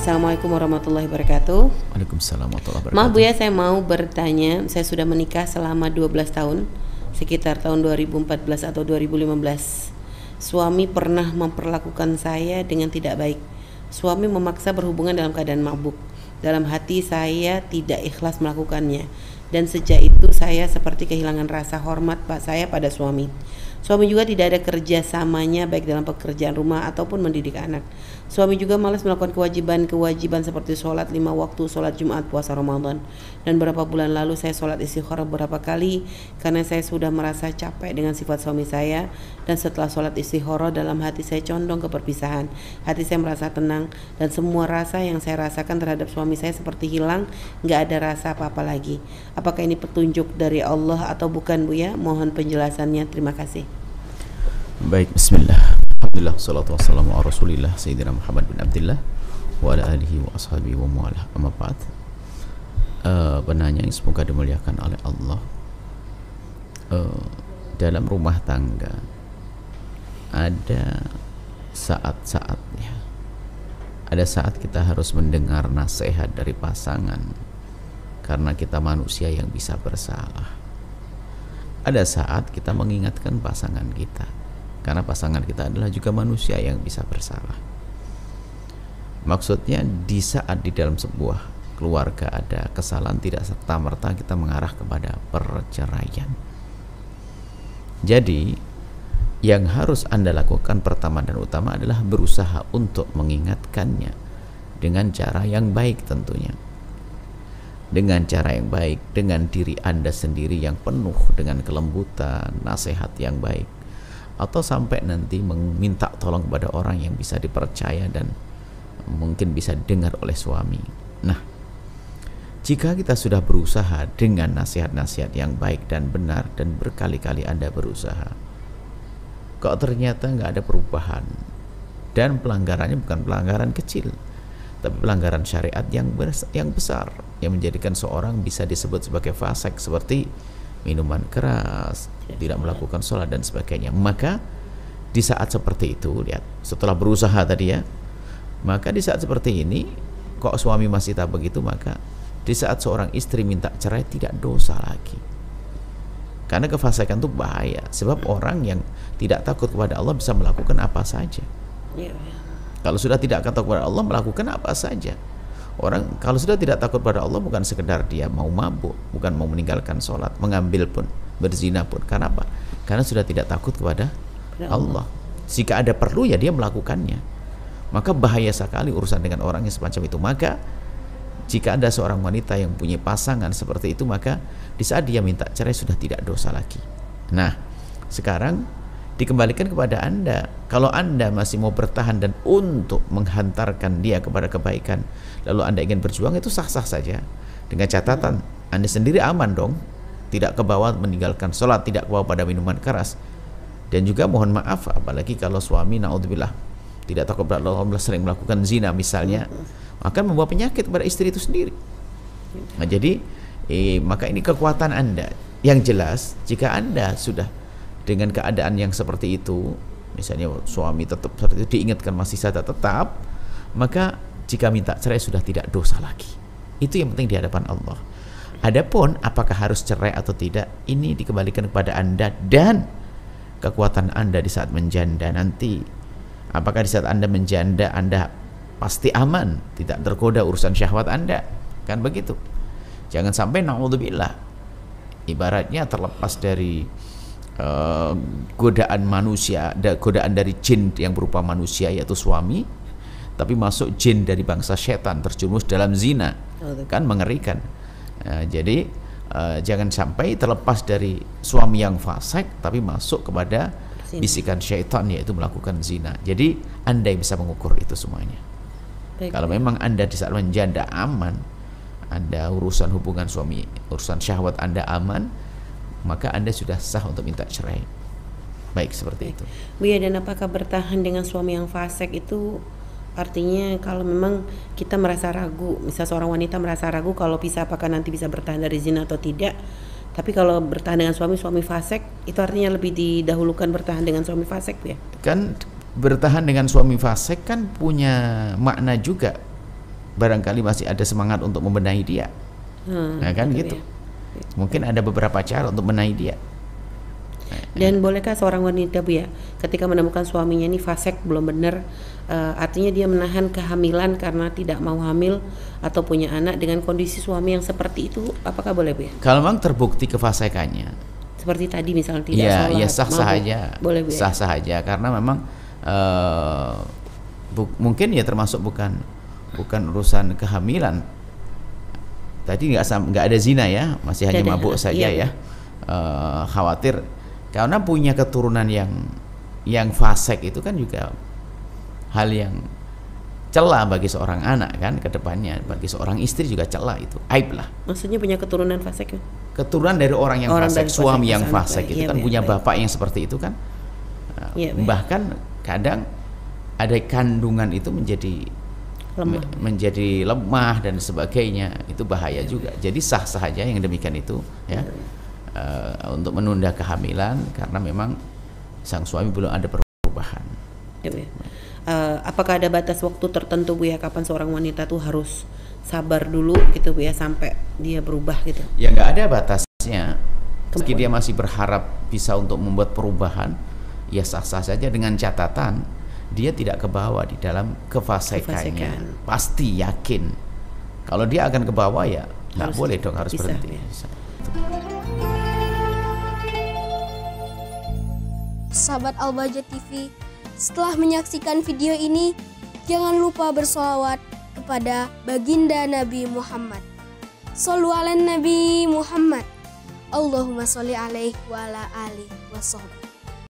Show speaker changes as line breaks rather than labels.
Assalamualaikum warahmatullahi wabarakatuh.
Waalaikumsalam warahmatullahi wabarakatuh.
Maaf Bu ya, saya mau bertanya. Saya sudah menikah selama 12 tahun, sekitar tahun 2014 atau 2015. Suami pernah memperlakukan saya dengan tidak baik. Suami memaksa berhubungan dalam keadaan mabuk. Dalam hati saya tidak ikhlas melakukannya. Dan sejak itu saya seperti kehilangan rasa hormat saya pada suami. Suami juga tidak ada kerjasamanya baik dalam pekerjaan rumah ataupun mendidik anak. Suami juga malas melakukan kewajiban seperti sholat 5 waktu, sholat Jumat, puasa Ramadan. Dan beberapa bulan lalu saya sholat istikharah beberapa kali karena saya sudah merasa capek dengan sifat suami saya. Dan setelah sholat istikharah dalam hati saya condong ke perpisahan. Hati saya merasa tenang dan semua rasa yang saya rasakan terhadap suami saya seperti hilang, gak ada rasa apa-apa lagi. Apakah ini petunjuk dari Allah atau bukan Bu ya? Mohon penjelasannya, terima kasih.
Baik, bismillah. Alhamdulillah, salatu wassalamu ala rasulillah Sayyidina Muhammad bin Abdillah wa ala alihi wa ashabihi wa mu'alah. Amma ba'd. Penanya yang semoga dimuliakan oleh Allah, dalam rumah tangga ada saat-saatnya. Ada saat kita harus mendengar nasihat dari pasangan karena kita manusia yang bisa bersalah. Ada saat kita mengingatkan pasangan kita karena pasangan kita adalah juga manusia yang bisa bersalah. Maksudnya di saat di dalam sebuah keluarga ada kesalahan, tidak serta-merta kita mengarah kepada perceraian. Jadi yang harus Anda lakukan pertama dan utama adalah berusaha untuk mengingatkannya dengan cara yang baik tentunya. Dengan cara yang baik, dengan diri Anda sendiri yang penuh dengan kelembutan, nasihat yang baik, atau sampai nanti meminta tolong kepada orang yang bisa dipercaya dan mungkin bisa didengar oleh suami. Nah, jika kita sudah berusaha dengan nasihat-nasihat yang baik dan benar dan berkali-kali Anda berusaha, kok ternyata nggak ada perubahan dan pelanggarannya bukan pelanggaran kecil, tapi pelanggaran syariat yang besar yang menjadikan seorang bisa disebut sebagai fasik, seperti minuman keras, tidak melakukan sholat dan sebagainya. Maka di saat seperti itu, lihat, setelah berusaha tadi ya, maka di saat seperti ini kok suami masih tak begitu, maka di saat seorang istri minta cerai tidak dosa lagi. Karena kefasikan itu bahaya, sebab orang yang tidak takut kepada Allah bisa melakukan apa saja. Kalau sudah tidak takut kepada Allah, melakukan apa saja. Orang kalau sudah tidak takut pada Allah, bukan sekedar dia mau mabuk, bukan mau meninggalkan sholat, mengambil pun, berzina pun. Karena apa? Karena sudah tidak takut kepada Allah. Jika ada perlu ya dia melakukannya. Maka bahaya sekali urusan dengan orang yang semacam itu. Maka jika ada seorang wanita yang punya pasangan seperti itu, maka di saat dia minta cerai sudah tidak dosa lagi. Nah, sekarang dikembalikan kepada Anda. Kalau Anda masih mau bertahan dan untuk menghantarkan dia kepada kebaikan, lalu Anda ingin berjuang, itu sah-sah saja. Dengan catatan Anda sendiri aman dong, tidak kebawa meninggalkan sholat, tidak kebawa pada minuman keras. Dan juga mohon maaf, apalagi kalau suami naudzubillah tidak takut kepada Allah, sering melakukan zina misalnya, akan membawa penyakit kepada istri itu sendiri. Nah, jadi maka ini kekuatan Anda. Yang jelas, jika Anda sudah dengan keadaan yang seperti itu, misalnya suami tetap seperti itu, diingatkan masih saja tetap, maka jika minta cerai sudah tidak dosa lagi. Itu yang penting di hadapan Allah. Adapun apakah harus cerai atau tidak, ini dikembalikan kepada Anda dan kekuatan Anda di saat menjanda nanti. Apakah di saat Anda menjanda Anda pasti aman, tidak tergoda urusan syahwat Anda, kan begitu. Jangan sampai naudzubillah, ibaratnya terlepas dari godaan manusia, godaan dari jin yang berupa manusia yaitu suami, tapi masuk jin dari bangsa setan terjerumus dalam zina, kan mengerikan. Jadi jangan sampai terlepas dari suami yang fasik tapi masuk kepada bisikan syaitan yaitu melakukan zina. Jadi Anda yang bisa mengukur itu semuanya. Kalau memang Anda di saat menjanda aman, Anda urusan hubungan suami, urusan syahwat Anda aman, maka Anda sudah sah untuk minta cerai. Baik, seperti itu.
Bu ya, dan apakah bertahan dengan suami yang fasik itu artinya kalau memang kita merasa ragu, misal seorang wanita merasa ragu kalau bisa apakah nanti bisa bertahan dari zina atau tidak, tapi kalau bertahan dengan suami fasik, itu artinya lebih didahulukan bertahan dengan suami fasik ya?
Kan bertahan dengan suami fasik kan punya makna juga. barangkali masih ada semangat untuk membenahi dia. Nah kan gitu. Mungkin ada beberapa cara untuk membenahi dia.
Dan bolehkah seorang wanita, Bu, ya, ketika menemukan suaminya ini fasik, belum benar, artinya dia menahan kehamilan karena tidak mau hamil atau punya anak dengan kondisi suami yang seperti itu, apakah boleh, Bu, ya?
Kalau memang terbukti kefasikannya,
seperti tadi misalnya tidak
ya,
sholat,
ya sah-sah aja,
boleh, Bu, ya?
sah-sah aja, karena memang mungkin ya termasuk bukan urusan kehamilan. Tadi nggak ada zina ya, masih hanya mabuk saja ya. Khawatir karena punya keturunan yang fasik itu kan juga hal yang celah bagi seorang anak kan ke depannya, bagi seorang istri juga celah, itu aib lah.
Maksudnya punya keturunan fasik?
Keturunan dari orang yang fasik, suami yang fasik itu kan punya bapak yang seperti itu kan. Bahkan kadang ada kandungan itu menjadi lemah dan sebagainya, itu bahaya juga. Jadi sah-sah aja yang demikian itu ya. Untuk menunda kehamilan karena memang sang suami belum ada perubahan.
Apakah ada batas waktu tertentu, Bu, ya, kapan seorang wanita tuh harus sabar dulu gitu, Bu, ya, sampai dia berubah gitu?
Ya nggak ada batasnya. Meski dia masih berharap bisa untuk membuat perubahan, ya sah-sah saja dengan catatan dia tidak kebawa di dalam kefasikannya. Pasti yakin. Kalau dia akan kebawa ya nggak boleh dong, harus berhenti. Ya.
Sahabat Al-Bahjah TV, setelah menyaksikan video ini, jangan lupa bersolawat kepada baginda Nabi Muhammad. Shollu ala Nabi Muhammad. Allahumma sholli alaihi wa ala alihi wa sahbihi.